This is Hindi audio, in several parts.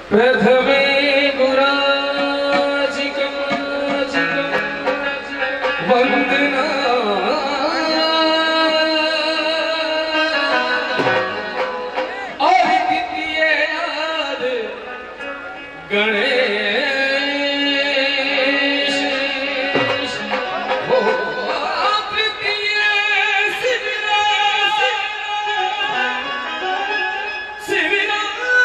प्रथमे वंदना और द्वितीय गणेश हो तृतीय शिविरा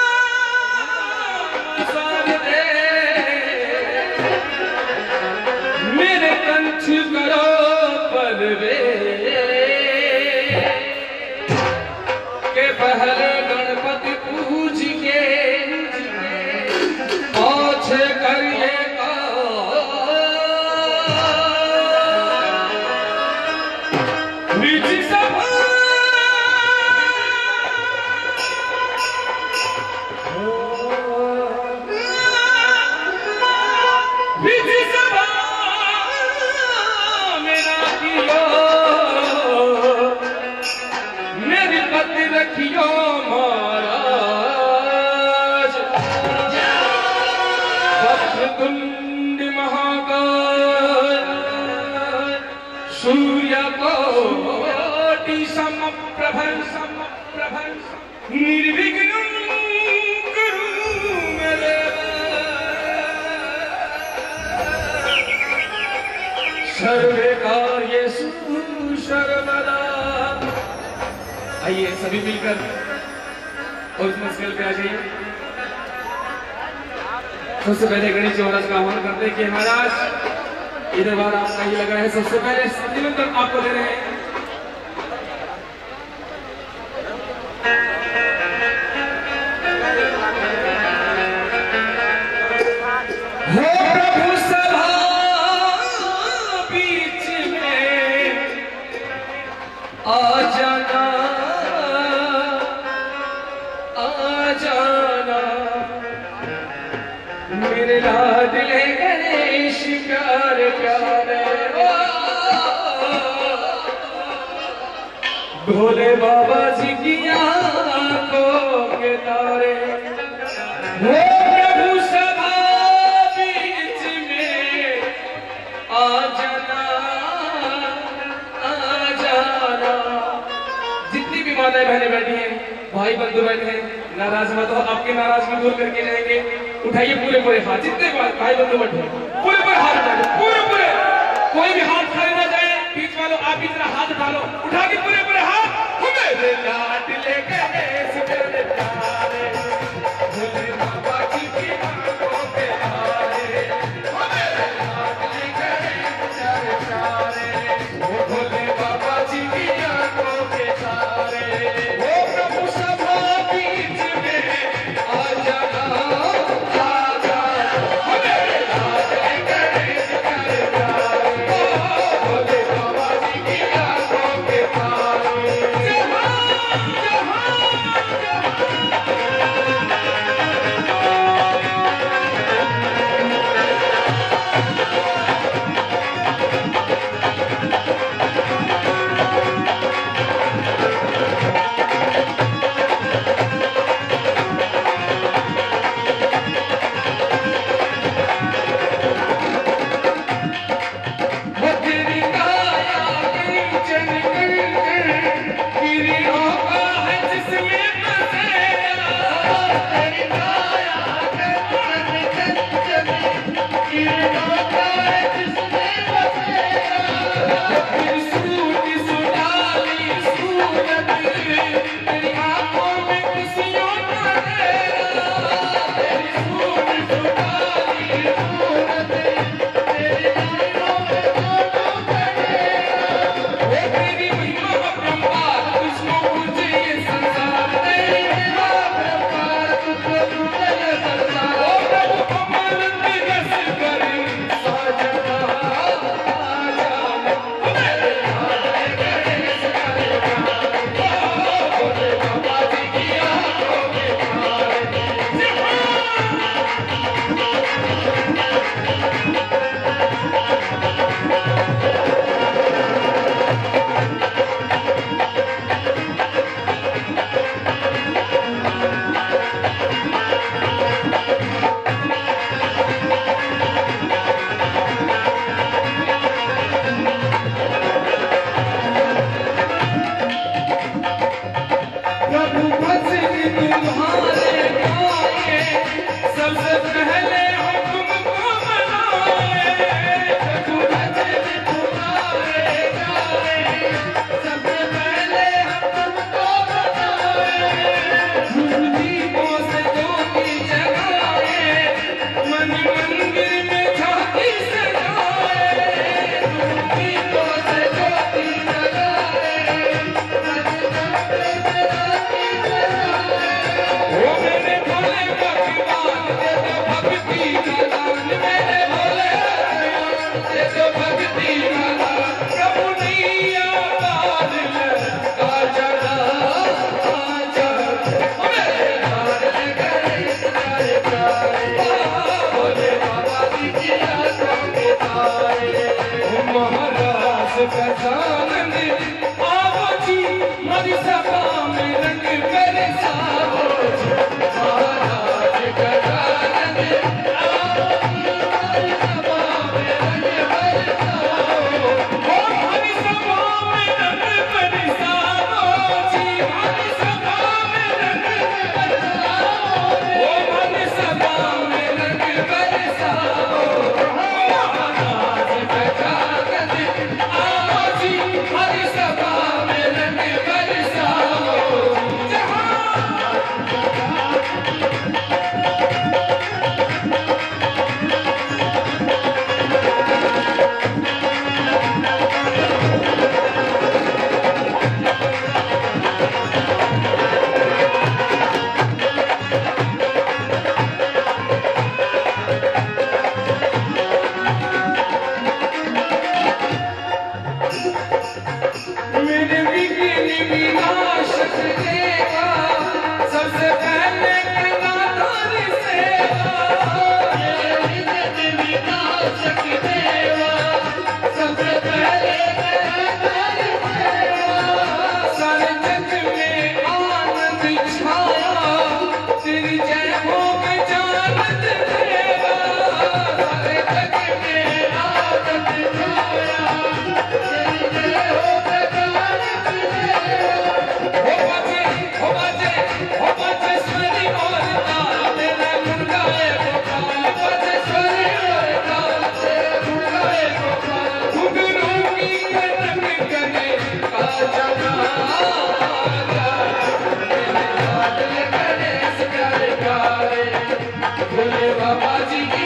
मेरे कंठ करो पलवे के पहले गणपति पूज के पौछे करिए विधि सभा विधि सभा मेरा कियो मेरी पति रखियो महाराज वक्रतुंड महाकाय सूर्यकोटि समप्रभ निर्विघ्नं कुरु मे देव सर्वे कार्येषु सर्वदा। आइए सभी मिलकर ओरिजिनल स्केल पे आ जाइए। सबसे पहले गणेश जी महाराज का आह्वान करते हैं कि महाराज इधर बार आपका ही लगा है। सबसे पहले निमंत्रण आपको दे रहे हैं। हो प्रभु सभा बीच में आ जाना मेरे लाडले गणेश प्यारे प्यारे भोले बाबा जी की आंखों के तारे हो प्रभु सभा बीच में आ जाना जितनी भी माताएं बहनें बैठी हैं, भाई बंधु बैठे हैं, नाराज मत हो, आपकी नाराजगी दूर करके जाएंगे। उठाइए पूरे पूरे हाथ, जितने भाई बंधु बैठे पूरे पूरे हाथ उठाइए, पूरे पूरे, कोई भी हाथ खाली ना जाए। बीच वालों आप भी जरा हाथ उठा लो, उठा के पूरे पूरे हाथ। मेरे लाडले गणेश मेरे प्यारे भोले बाबा जी की आंखों के तारे, मेरे लाडले गणेश मेरे प्यारे भोले बाबा जी की आंखों के तारे। वो प्रभु सभा बीच में आ जाना जहाँ बाबा जी की